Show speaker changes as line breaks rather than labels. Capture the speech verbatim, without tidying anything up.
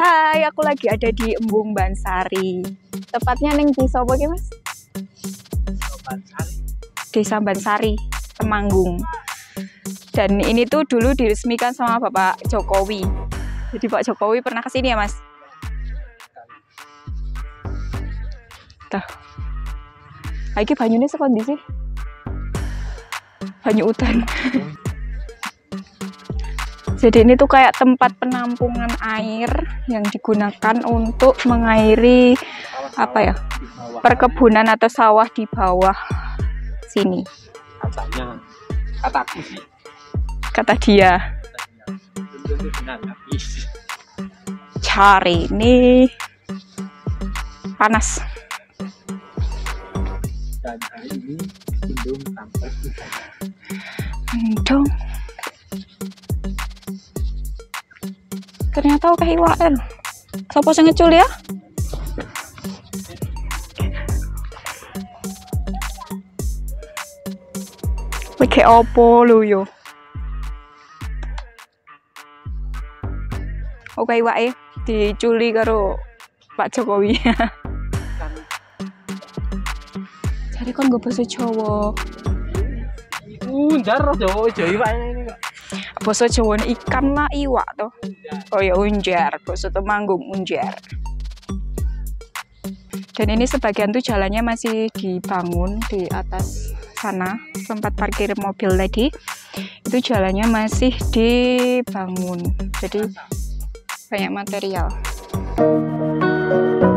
Hai, aku lagi ada di Embung Bansari. Tepatnya neng desa apa ki, Mas?
Bansari.
Desa Bansari, Temanggung. Dan ini tuh dulu diresmikan sama Bapak Jokowi. Jadi Pak Jokowi pernah kesini ya, Mas? Tuh. Iki banyune saka ndi sih? Banyu udan. Jadi ini tuh kayak tempat penampungan air yang digunakan untuk mengairi apa ya, perkebunan atau sawah di bawah sini.
Katanya, kataku sih.
Kata dia. Cari ini panas.
Dan hari ini cenderung sampai
Mendung. Ternyata oke iwak. Sopo sing ngecul ya? Wike opo lho yo. Oke iwake diculi karo Pak Jokowi. Jadi kon nggo basa Jawa.
unjar Jawa Jawa iwak ini kok.
Basa Jawane ikan lah iwak toh. Oh ya unjar, basa Temanggung unjar. Dan ini sebagian tuh jalannya masih dibangun di atas sana, tempat parkir mobil tadi. Itu jalannya masih dibangun. Jadi banyak material.